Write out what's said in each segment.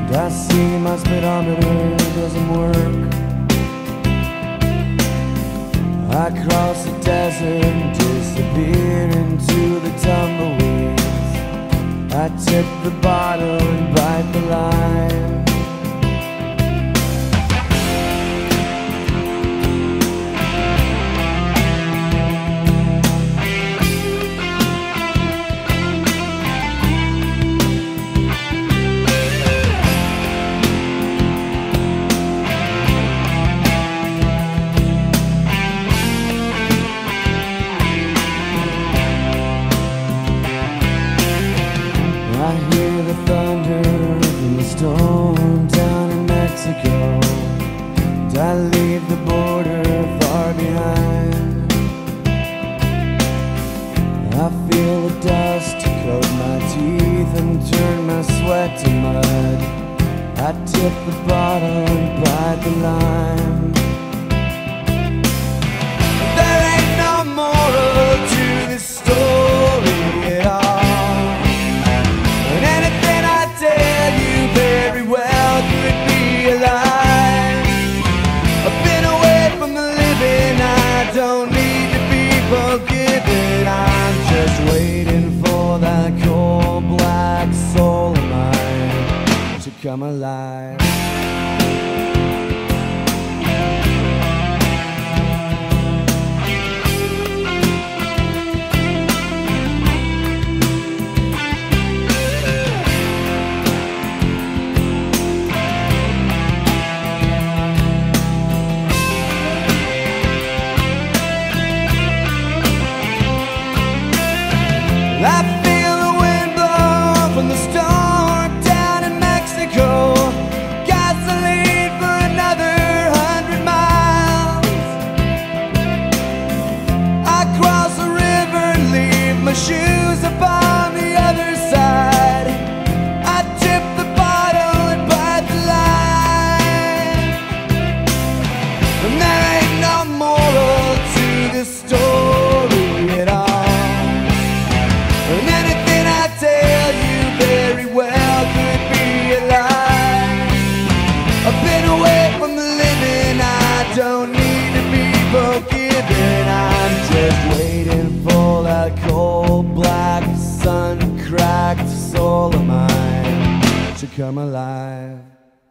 I see my speedometer doesn't work. I cross the desert and disappear into the tumbleweeds. I tip the bottle and bite the line. I hear the thunder from the storm down in Mexico, and I leave the border far behind. I feel the dust coat my teeth and turn my sweat to mud. I tip the bottle and bite the lime. There ain't no moral to this story at all. Don't need to be forgiven. I'm just waiting for that cold black soul of mine to come alive. I feel the wind blow from the storm down in Mexico. Gasoline for another 100 miles. I cross the river and leave my shoes upon the other side. I tip the bottle and bite the line. And there ain't no moral to this story at all. And anything I tell you very well could be a lie. I've been away from the living. I don't need to be forgiven. I'm just waiting for that cold black sun-cracked soul of mine to come alive.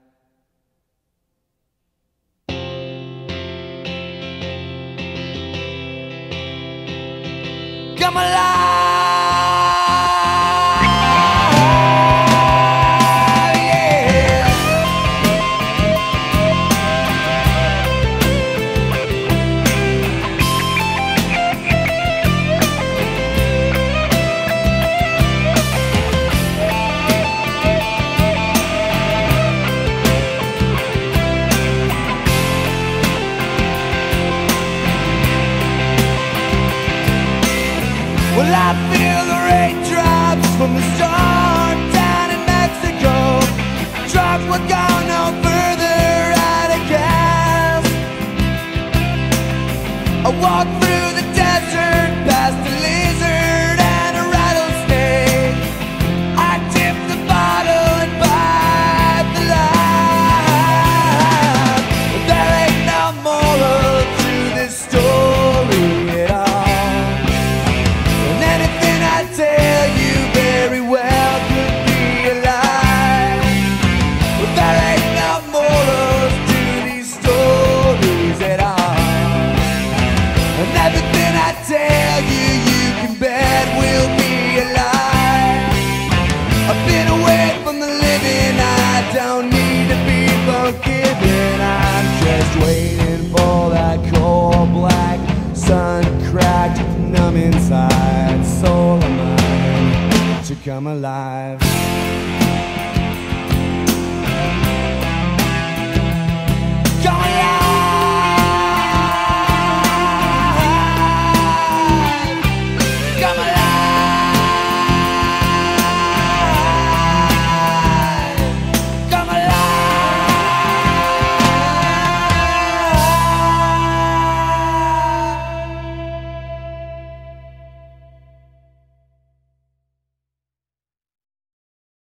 Come alive! Well, I feel the raindrops from the storm down in Mexico. Trucks were gone no further out of gas. I walk through the desert past a lizard and a rattlesnake. I tip the bottle and bite the line. But there ain't no moral to this story at all. Tell you very well could be a lie. But there ain't no morals to these stories at all. And everything I tell you, you can bet will be a lie. I've been away from the living. I don't need to be forgiven. I'm just waiting for that cold black sun-cracked numb inside soul of mine to come alive.